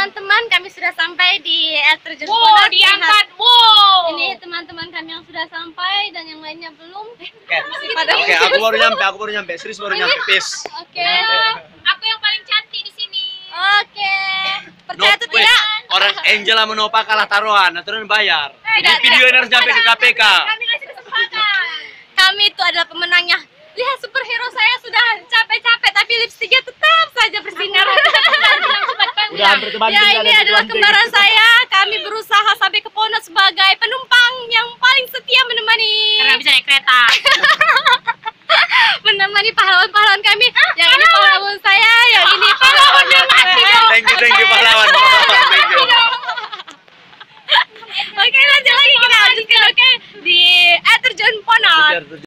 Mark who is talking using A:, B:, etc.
A: teman-teman, kami sudah sampai di air terjun Ponot.
B: Diangkat, wow.
A: Ini teman-teman kami yang sudah sampai dan yang lainnya belum.
C: Oke, aku baru nyampe, serius baru nyampe, peace.
A: Oke.
B: Aku yang paling cantik di sini.
A: Oke. Percaya atau
C: Wait,
A: tidak?
C: orang Angel sama Nova kalah taruhan, aturan bayar. Ini
A: Tidak,
C: video ini harus sampai ke KPK.
B: Kami kasih kesempatan.
A: Kami itu adalah pemenangnya. Lihat superhero saya sudah capek-capek tapi lipstiknya tetap saja bersinar.
C: Udah hampir kebanting.
A: Ya, ini adalah kembaran saya. Kami berusaha sampai ke Ponot sebagai penumpang yang paling setia menemani.
B: Karena bisa naik kereta.
A: Menemani pahlawan-pahlawan kami. Yang ini pahlawan saya, yang ini pahlawannya mati.
C: Thank you pahlawan. Thank you.
A: Oke, lanjut lagi kita lanjutkan, oke, di air terjun Ponot.